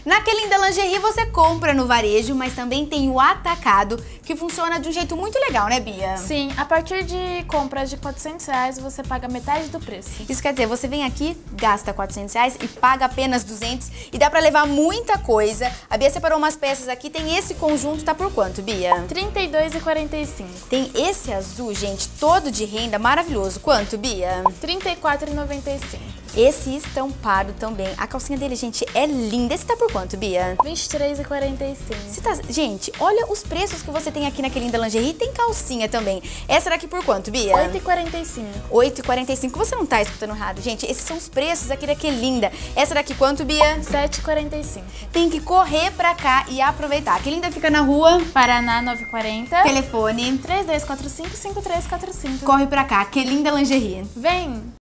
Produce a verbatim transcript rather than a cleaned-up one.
Na Que Linda Lingerie você compra no varejo, mas também tem o atacado, que funciona de um jeito muito legal, né, Bia? Sim, a partir de compras de quatrocentos reais você paga metade do preço. Isso quer dizer, você vem aqui, gasta quatrocentos reais e paga apenas duzentos e dá pra levar muita coisa. A Bia separou umas peças aqui, tem esse conjunto, tá por quanto, Bia? trinta e dois reais e quarenta e cinco centavos. Tem esse azul, gente, todo de renda, maravilhoso. Quanto, Bia? trinta e quatro reais e noventa e cinco centavos. Esse estampado também. A calcinha dele, gente, é linda. Esse tá por quanto, Bia? vinte e três reais e quarenta e cinco centavos. Você tá... Gente, olha os preços que você tem aqui na Que Linda Lingerie. Tem calcinha também. Essa daqui por quanto, Bia? oito reais e quarenta e cinco centavos. oito reais e quarenta e cinco centavos. Você não tá escutando errado, gente. Esses são os preços aqui da Que Linda. Essa daqui quanto, Bia? sete reais e quarenta e cinco centavos. Tem que correr pra cá e aproveitar. Que Linda fica na rua Paraná novecentos e quarenta. Telefone três dois quatro cinco, cinco três quatro cinco. Corre pra cá. Que Linda Lingerie. Vem!